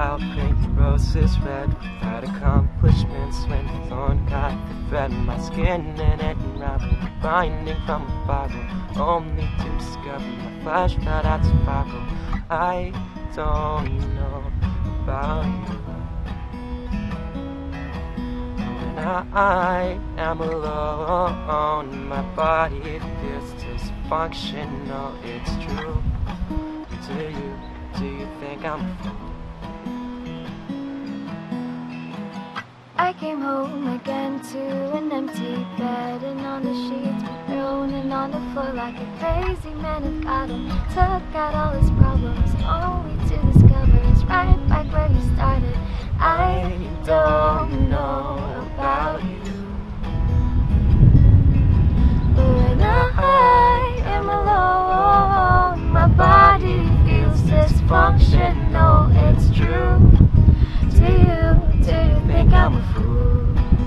I'll paint the roses red without accomplishments. When the thorn got the thread in my skin and it unraveled, binding from a Bible, only to discover my flesh felt out survival. I don't know about you. When I am alone, my body feels dysfunctional. It's true. Do you think I'm a fool? I came home again to an empty bed, and on the sheets were thrown and on the floor like a crazy man had got him. Took out all his problems only to discover it's right back where he started. I don't know about you, but when I am alone, my body feels dysfunctional. It's true. Do you think I'm a fool?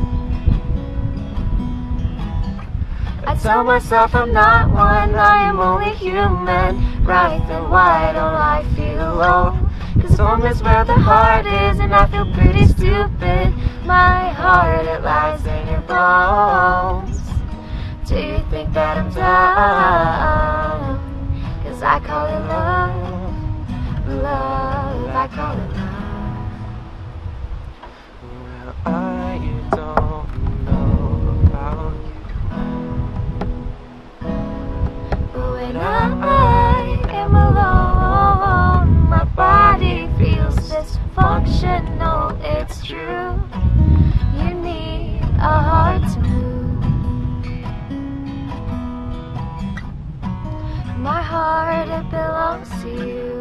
I tell myself I'm not one, I am only human. Right, then why don't I feel low? 'Cause home is where the heart is, and I feel pretty stupid. My heart, it lies in your bones. Do you think that I'm dumb? 'Cause I call it love, love, I call it love. I don't know about you, but when I am alone, my body feels dysfunctional. It's true. You need a heart to move. My heart, it belongs to you.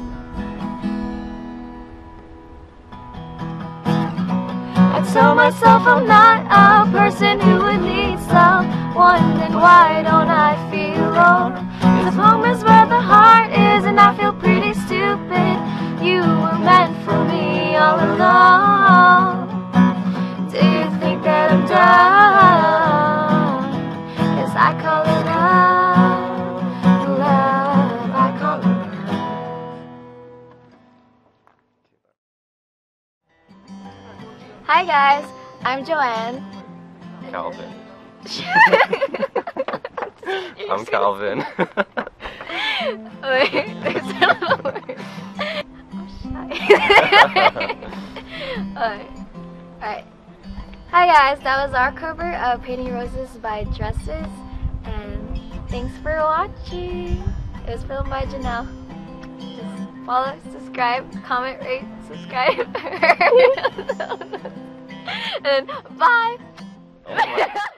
I tell myself I'm not a person who would need someone, then why don't I feel alone? 'Cause home is where the heart is, and I feel pretty stupid. You were meant for me all along. Do you think that I'm dumb? 'Cause I call it love, love, I call it love. Hi guys, I'm Joanne. Calvin. I'm Calvin. Wait, there's another word. I'm shy. Alright. Hi guys, that was our cover of Painting Roses by Dresses, and thanks for watching. It was filmed by Jennelle. Just follow, subscribe, comment, rate, subscribe. And bye! Oh